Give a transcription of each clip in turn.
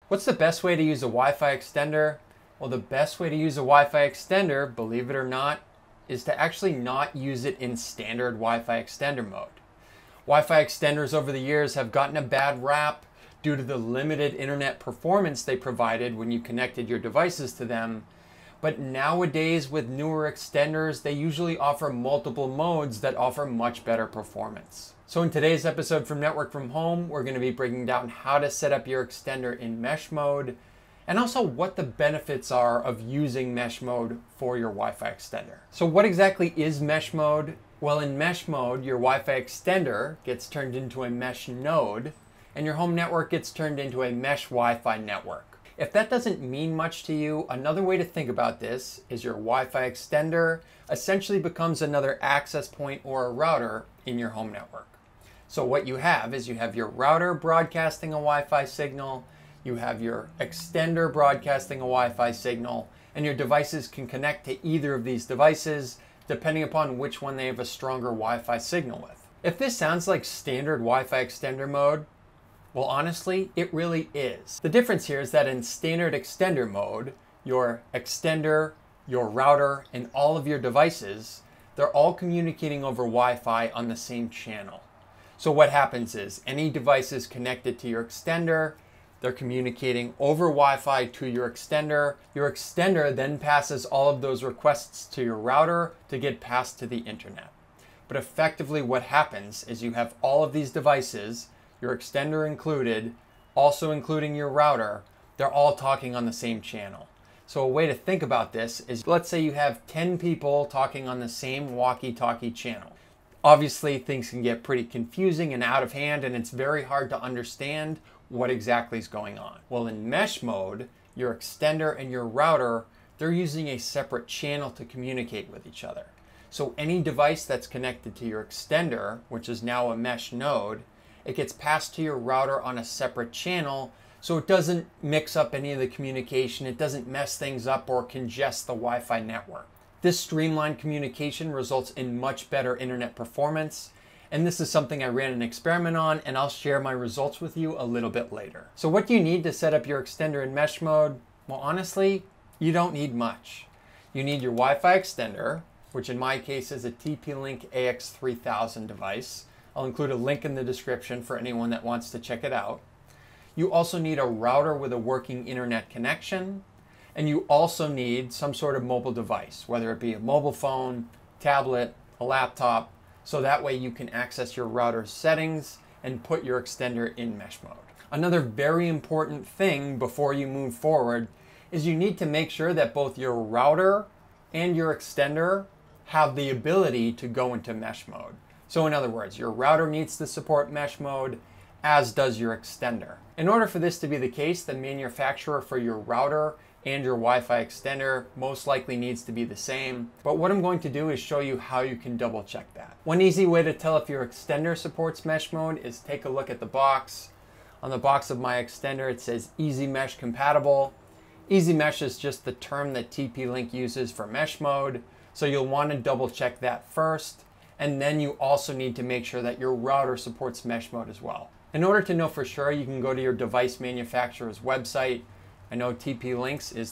What's the best way to use a Wi-Fi extender? Well, the best way to use a Wi-Fi extender, believe it or not, is to actually not use it in standard Wi-Fi extender mode. Wi-Fi extenders over the years have gotten a bad rap due to the limited internet performance they provided when you connected your devices to them. But nowadays with newer extenders, they usually offer multiple modes that offer much better performance. So in today's episode from Network from Home, we're going to be breaking down how to set up your extender in mesh mode and also what the benefits are of using mesh mode for your Wi-Fi extender. So what exactly is mesh mode? Well, in mesh mode, your Wi-Fi extender gets turned into a mesh node and your home network gets turned into a mesh Wi-Fi network. If that doesn't mean much to you, another way to think about this is your Wi-Fi extender essentially becomes another access point or a router in your home network. So what you have is you have your router broadcasting a Wi-Fi signal, you have your extender broadcasting a Wi-Fi signal, and your devices can connect to either of these devices depending upon which one they have a stronger Wi-Fi signal with. If this sounds like standard Wi-Fi extender mode, well, honestly, it really is. The difference here is that in standard extender mode, your extender, your router, and all of your devices, they're all communicating over Wi-Fi on the same channel. So what happens is any devices connected to your extender, they're communicating over Wi-Fi to your extender. Your extender then passes all of those requests to your router to get passed to the internet. But effectively what happens is you have all of these devices, your extender included, also including your router, they're all talking on the same channel. So a way to think about this is, let's say you have 10 people talking on the same walkie-talkie channel. Obviously, things can get pretty confusing and out of hand, and it's very hard to understand what exactly is going on. Well, in mesh mode, your extender and your router, they're using a separate channel to communicate with each other. So any device that's connected to your extender, which is now a mesh node, it gets passed to your router on a separate channel, so it doesn't mix up any of the communication, it doesn't mess things up or congest the Wi-Fi network. This streamlined communication results in much better internet performance, and this is something I ran an experiment on, and I'll share my results with you a little bit later. So what do you need to set up your extender in mesh mode? Well, honestly, you don't need much. You need your Wi-Fi extender, which in my case is a TP-Link AX3000 device. I'll include a link in the description for anyone that wants to check it out. You also need a router with a working internet connection. And you also need some sort of mobile device, whether it be a mobile phone, tablet, a laptop, so that way you can access your router's settings and put your extender in mesh mode. Another very important thing before you move forward is you need to make sure that both your router and your extender have the ability to go into mesh mode. So in other words, your router needs to support mesh mode, as does your extender. In order for this to be the case, the manufacturer for your router and your Wi-Fi extender most likely needs to be the same. But what I'm going to do is show you how you can double check that. One easy way to tell if your extender supports mesh mode is take a look at the box. On the box of my extender, it says Easy Mesh Compatible. Easy Mesh is just the term that TP-Link uses for mesh mode. So you'll want to double check that first. And then you also need to make sure that your router supports mesh mode as well. In order to know for sure, you can go to your device manufacturer's website. I know TP-Link's is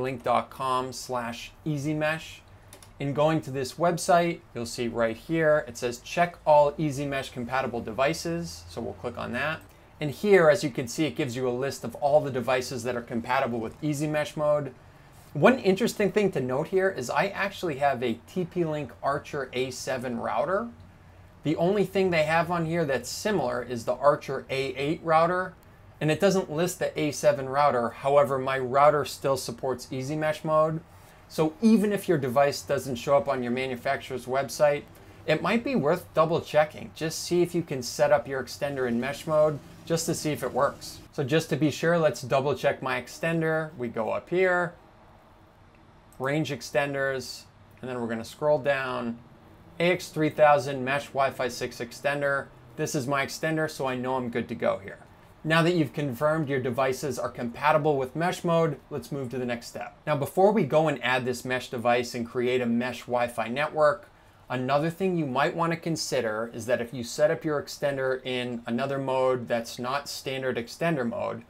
tplink.com/easymesh. In going to this website, you'll see right here, it says check all Easy Mesh compatible devices. So we'll click on that. And here, as you can see, it gives you a list of all the devices that are compatible with Easy Mesh mode. One interesting thing to note here is I actually have a TP-Link Archer A7 router. The only thing they have on here that's similar is the Archer A8 router. And it doesn't list the A7 router. However, my router still supports Easy Mesh mode. So even if your device doesn't show up on your manufacturer's website, it might be worth double checking. Just see if you can set up your extender in mesh mode just to see if it works. So just to be sure, let's double check my extender. We go up here, range extenders, and then we're gonna scroll down. AX3000 Mesh Wi-Fi 6 extender. This is my extender, so I know I'm good to go here. Now that you've confirmed your devices are compatible with mesh mode, let's move to the next step. Now before we go and add this mesh device and create a mesh Wi-Fi network, another thing you might want to consider is that if you set up your extender in another mode that's not standard extender mode,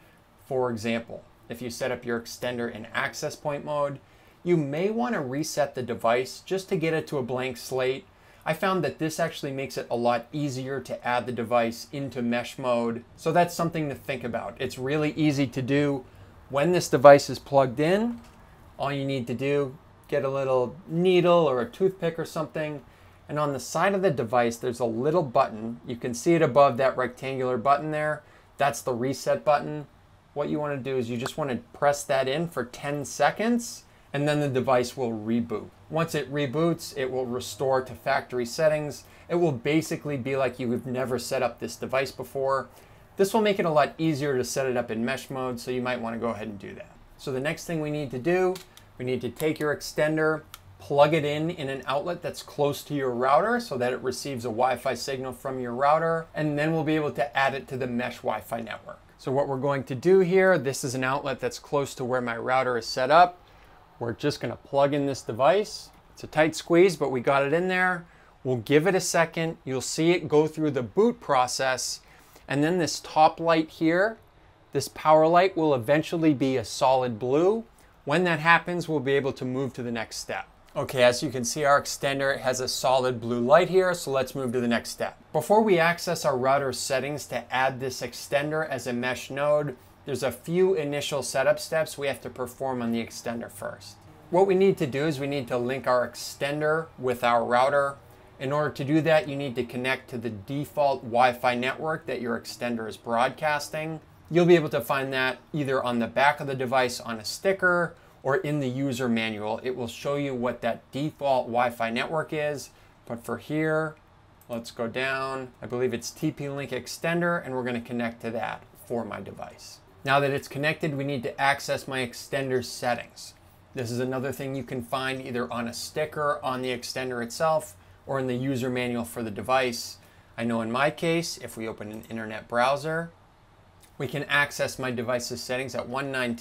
For example, if you set up your extender in access point mode, you may want to reset the device just to get it to a blank slate. I found that this actually makes it a lot easier to add the device into mesh mode. So that's something to think about. It's really easy to do. When this device is plugged in, all you need to do, get a little needle or a toothpick or something, and on the side of the device, there's a little button. You can see it above that rectangular button there. That's the reset button. What you want to do is you just want to press that in for 10 seconds, and then the device will reboot. Once it reboots, it will restore to factory settings. It will basically be like you've never set up this device before. This will make it a lot easier to set it up in mesh mode, so you might want to go ahead and do that. So the next thing we need to do, we need to take your extender, plug it in an outlet that's close to your router so that it receives a Wi-Fi signal from your router, and then we'll be able to add it to the mesh Wi-Fi network. So what we're going to do here, this is an outlet that's close to where my router is set up. We're just going to plug in this device. It's a tight squeeze, but we got it in there. We'll give it a second. You'll see it go through the boot process, and then this top light here, this power light, will eventually be a solid blue. When that happens, we'll be able to move to the next step. Okay, as you can see, our extender has a solid blue light here, so let's move to the next step. Before we access our router settings to add this extender as a mesh node, there's a few initial setup steps we have to perform on the extender first. What we need to do is we need to link our extender with our router. In order to do that, you need to connect to the default Wi-Fi network that your extender is broadcasting. You'll be able to find that either on the back of the device on a sticker or in the user manual. It will show you what that default Wi-Fi network is. But for here, let's go down. I believe it's TP-Link extender, and we're going to connect to that for my device. Now that it's connected, we need to access my extender settings. This is another thing you can find either on a sticker on the extender itself or in the user manual for the device. I know in my case, if we open an internet browser, we can access my device's settings at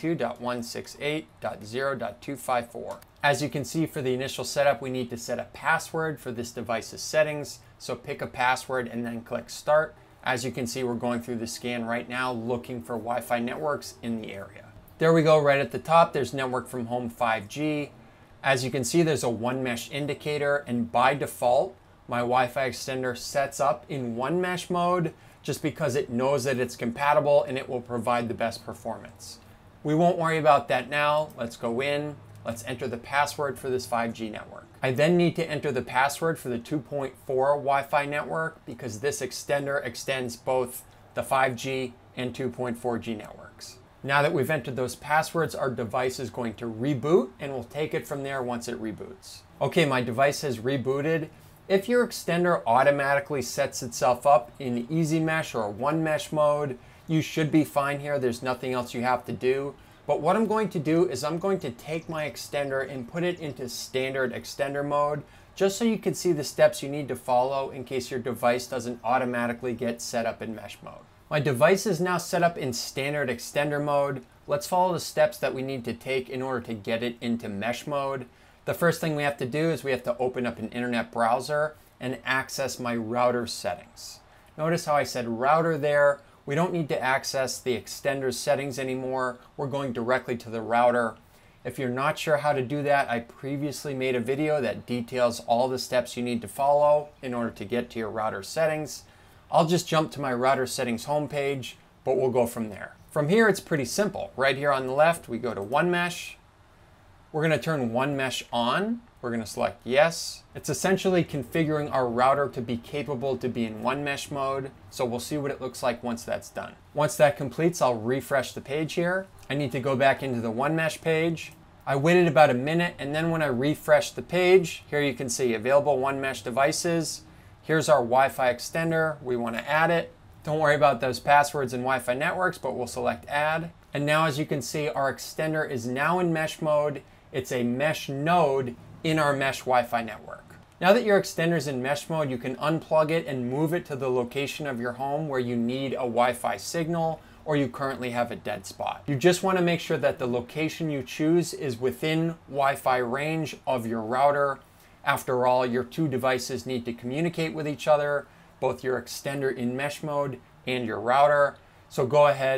192.168.0.254. As you can see, for the initial setup, we need to set a password for this device's settings. So pick a password and then click Start. As you can see, we're going through the scan right now looking for Wi-Fi networks in the area. There we go, right at the top, there's network from home 5G. As you can see, there's a one mesh indicator, and by default, my Wi-Fi extender sets up in one mesh mode just because it knows that it's compatible and it will provide the best performance. We won't worry about that now. Let's go in. Let's enter the password for this 5G network. I then need to enter the password for the 2.4 Wi-Fi network because this extender extends both the 5G and 2.4G networks. Now that we've entered those passwords, our device is going to reboot, and we'll take it from there once it reboots. Okay, my device has rebooted. If your extender automatically sets itself up in easy mesh or one mesh mode, you should be fine here. There's nothing else you have to do. But what I'm going to do is I'm going to take my extender and put it into standard extender mode, just so you can see the steps you need to follow in case your device doesn't automatically get set up in mesh mode. My device is now set up in standard extender mode. Let's follow the steps that we need to take in order to get it into mesh mode. The first thing we have to do is we have to open up an internet browser and access my router settings. Notice how I said router there. We don't need to access the extender settings anymore. We're going directly to the router. If you're not sure how to do that, I previously made a video that details all the steps you need to follow in order to get to your router settings. I'll just jump to my router settings homepage, but we'll go from there. From here, it's pretty simple. Right here on the left, we go to one mesh. We're going to turn one mesh on. We're going to select yes. It's essentially configuring our router to be capable to be in one mesh mode. So we'll see what it looks like once that's done. Once that completes, I'll refresh the page here. I need to go back into the one mesh page. I waited about a minute, and then when I refreshed the page, here you can see available one mesh devices. Here's our Wi-Fi extender. We want to add it. Don't worry about those passwords and Wi-Fi networks, but we'll select add. And now, as you can see, our extender is now in mesh mode. It's a mesh node in our mesh Wi-Fi network. Now that your extender is in mesh mode, you can unplug it and move it to the location of your home where you need a Wi-Fi signal or you currently have a dead spot. You just want to make sure that the location you choose is within Wi-Fi range of your router. After all, your two devices need to communicate with each other, both your extender in mesh mode and your router. So go ahead,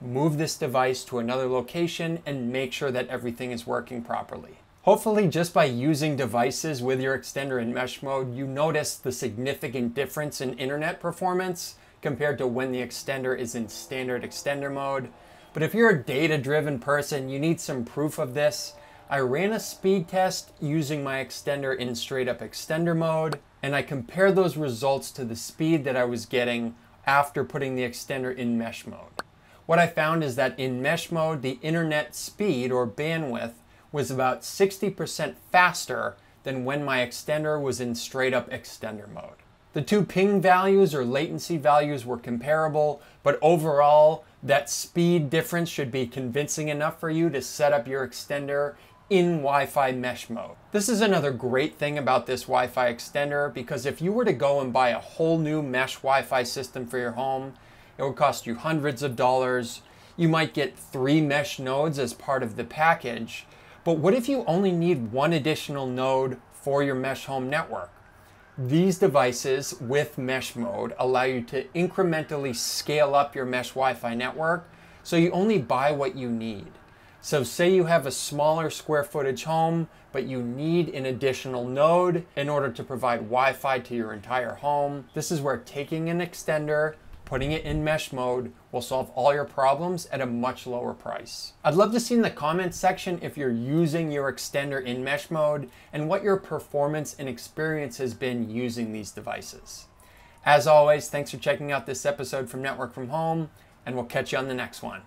move this device to another location, and make sure that everything is working properly. Hopefully, just by using devices with your extender in mesh mode, you notice the significant difference in internet performance compared to when the extender is in standard extender mode. But if you're a data-driven person, you need some proof of this. I ran a speed test using my extender in straight up extender mode, and I compared those results to the speed that I was getting after putting the extender in mesh mode. What I found is that in mesh mode, the internet speed or bandwidth was about 60% faster than when my extender was in straight up extender mode. The two ping values or latency values were comparable, but overall, that speed difference should be convincing enough for you to set up your extender in Wi-Fi mesh mode. This is another great thing about this Wi-Fi extender, because if you were to go and buy a whole new mesh Wi-Fi system for your home, it would cost you hundreds of dollars. You might get 3 mesh nodes as part of the package, but what if you only need 1 additional node for your mesh home network? These devices with mesh mode allow you to incrementally scale up your mesh Wi-Fi network, so you only buy what you need. So say you have a smaller square footage home, but you need an additional node in order to provide Wi-Fi to your entire home. This is where taking an extender, putting it in mesh mode will solve all your problems at a much lower price. I'd love to see in the comments section if you're using your extender in mesh mode and what your performance and experience has been using these devices. As always, thanks for checking out this episode from Network from Home, and we'll catch you on the next one.